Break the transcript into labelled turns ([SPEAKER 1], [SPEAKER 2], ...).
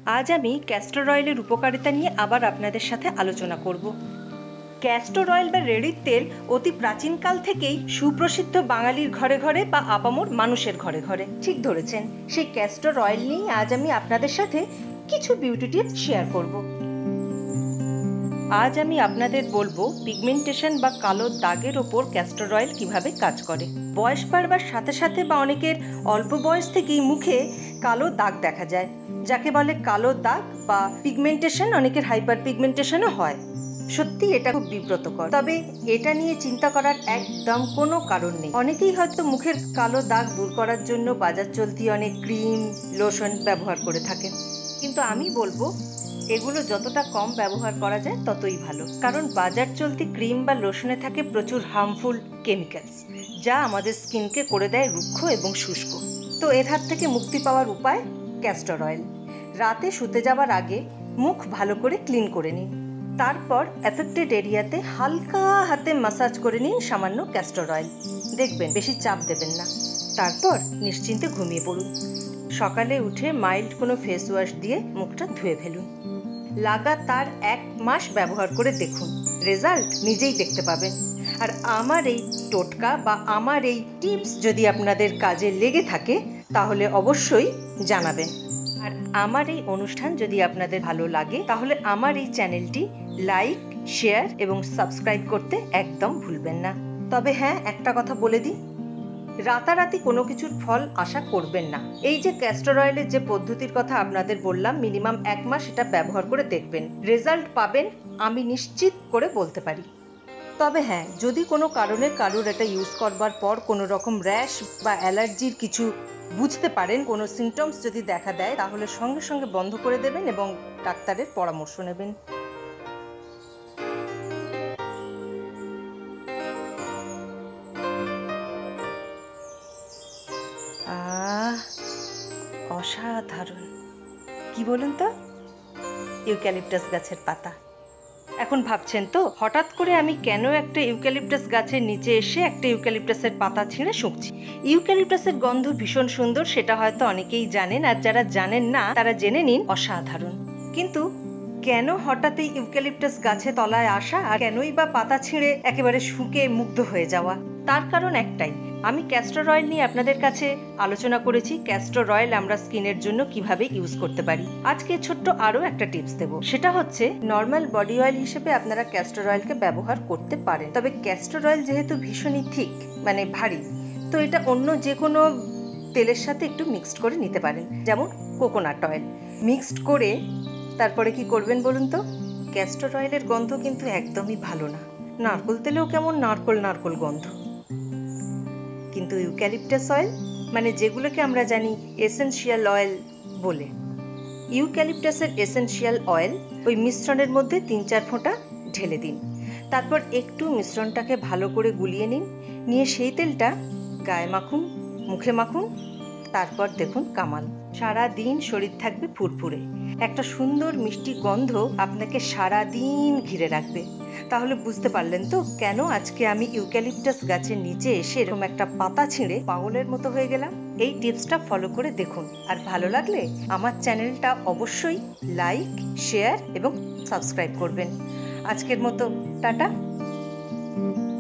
[SPEAKER 1] আজ আমি ক্যাস্টর অয়েলের উপকারিতা নিয়ে আবার আপনাদের সাথে আলোচনা করব। ক্যাস্টর অয়েল বা রেড়ির তেল অতি প্রাচীনকাল থেকেই সুপ্রসিদ্ধ বাঙালির ঘরে ঘরে বা আপামর মানুষের ঘরে ঘরে। ঠিক ধরেছেন, সেই ক্যাস্টর অয়েল নিয়েই আজ আমি আপনাদের সাথে কিছু বিউটি টিপস শেয়ার করব। আজ আমি আপনাদের বলবো পিগমেন্টেশন বা কালো দাগের ওপর ক্যাস্টর অয়েল কিভাবে কাজ করে। বয়স বাড়বার সাথে সাথে বা অনেকের অল্প বয়স থেকেই মুখে কালো দাগ দেখা যায়, যাকে বলে কালো দাগ বা পিগমেন্টেশন, অনেকের হাইপার পিগমেন্টেশনও হয়। সত্যি এটা খুব বিব্রতকর, তবে এটা নিয়ে চিন্তা করার একদম কোনো কারণ নেই। অনেকেই হয়তো মুখের কালো দাগ দূর করার জন্য বাজার চলতি অনেক ক্রিম, লোশন ব্যবহার করে থাকেন, কিন্তু আমি বলবো এগুলো যতটা কম ব্যবহার করা যায় ততই ভালো। কারণ বাজার চলতি ক্রিম বা লোশনে থাকে প্রচুর হার্মফুল কেমিক্যালস, যা আমাদের স্কিনকে করে দেয় রুক্ষ এবং শুষ্ক। তো এর হাত থেকে মুক্তি পাওয়ার উপায় ক্যাস্টর অয়েল। রাতে শুতে যাওয়ার আগে মুখ ভালো করে ক্লিন করে নিন, তারপর এফেক্টেড এরিয়াতে হালকা হাতে ম্যাসাজ করে নিন সামান্য ক্যাস্টর অয়েল। দেখবেন বেশি চাপ দেবেন না, তারপর নিশ্চিন্তে ঘুমিয়ে পড়ুন। সকালে উঠে মাইল্ড কোনো ফেস ওয়াশ দিয়ে মুখটা ধুয়ে ফেলুন। লাগাতার 1 মাস ব্যবহার করে দেখুন, রেজাল্ট নিজেই দেখতে পাবেন। আর আমার এই টোটকা বা আমার এই টিপস যদি আপনাদের কাজে লেগে থাকে তাহলে অবশ্যই জানাবেন। আর আমার এই অনুষ্ঠান যদি আপনাদের ভালো লাগে তাহলে আমার এই চ্যানেলটি লাইক, শেয়ার এবং সাবস্ক্রাইব করতে একদম ভুলবেন না। তবে হ্যাঁ, একটা কথা বলে দিই, রাতারাতি কোনো কিছুর ফল আশা করবেন না। এই যে ক্যাস্টর অয়েলের যে পদ্ধতির কথা আপনাদের বললাম, মিনিমাম 1 মাস এটা ব্যবহার করে দেখবেন, রেজাল্ট পাবেন আমি নিশ্চিত করে বলতে পারি। তবে হ্যাঁ, যদি কোনো কারণে কারোর এটা ইউজ করবার পর কোনো রকম র্যাশ বা অ্যালার্জির কিছু বুঝতে পারেন, কোনো সিমটমস যদি দেখা দেয়, তাহলে সঙ্গে সঙ্গে বন্ধ করে দেবেন এবং ডাক্তারের পরামর্শ নেবেন। অসাধারণ, কি বলুন তো? ইউক্যালিপটাস গাছের পাতা। এখন ভাবছেন তো হঠাৎ করে আমি কেন একটা ইউক্যালিপটাস গাছের নিচে এসে একটা ইউক্যালিপটাসের পাতা ছিঁড়ে শুঁকছি। ইউক্যালিপটাসের গন্ধ ভীষণ সুন্দর, সেটা হয়তো অনেকেই জানেন, আর যারা জানেন না তারা জেনে নিন অসাধারণ। কিন্তু কেন হঠাৎ এই ইউক্যালিপটাস গাছে তলায় আসা, আর কেনই বা পাতা ছিঁড়ে একেবারে শুকে মুগ্ধ হয়ে যাওয়া? তার কারণ একটাই, আমি ক্যাস্টর অয়েল নিয়ে আপনাদের কাছে আলোচনা করেছি ক্যাস্টর অয়েল আমরা স্কিনের জন্য কিভাবে ইউজ করতে পারি। আজকে ছোট্ট আরও একটা টিপস দেব, সেটা হচ্ছে নর্মাল বডি অয়েল হিসেবে আপনারা ক্যাস্টর অয়েলকে ব্যবহার করতে পারেন, তবে ক্যাস্টর অয়েল যেহেতু ভীষণই থিক, মানে ভারী, তো এটা অন্য যে কোনো তেলের সাথে একটু মিক্সড করে নিতে পারেন, যেমন কোকোনাট অয়েল মিক্সড করে। তারপরে কি করবেন বলুন তো? ক্যাস্টর অয়েলের গন্ধ কিন্তু একদমই ভালো না, নারকোল তেলেও কেমন নারকোল নারকোল গন্ধ। কিন্তু ইউক্যালিপটাস অয়েল, মানে যেগুলোকে আমরা জানি এসেনশিয়াল অয়েল বলে, ইউক্যালিপটাসের এসেনশিয়াল অয়েল ওই মিশ্রণের মধ্যে 3-4 ফোঁটা ঢেলে দিন। তারপর একটু মিশ্রণটাকে ভালো করে গুলিয়ে নিন, নিয়ে সেই তেলটা গায়ে মাখুন, মুখে মাখুন, তারপর দেখুন কামাল, সারা দিন শরীর থাকবে ফুরফুরে, একটা সুন্দর মিষ্টি গন্ধ আপনাকে সারা দিন ঘিরে রাখবে। তাহলে বুঝতে পারলেন তো কেন আজকে আমি ইউক্যালিপটাস গাছের নিচে এসে এরকম একটা পাতা ছিঁড়ে পাগলের মতো হয়ে গেলাম। এই টিপসটা ফলো করে দেখুন, আর ভালো লাগলে আমার চ্যানেলটা অবশ্যই লাইক, শেয়ার এবং সাবস্ক্রাইব করবেন। আজকের মতো টাটা।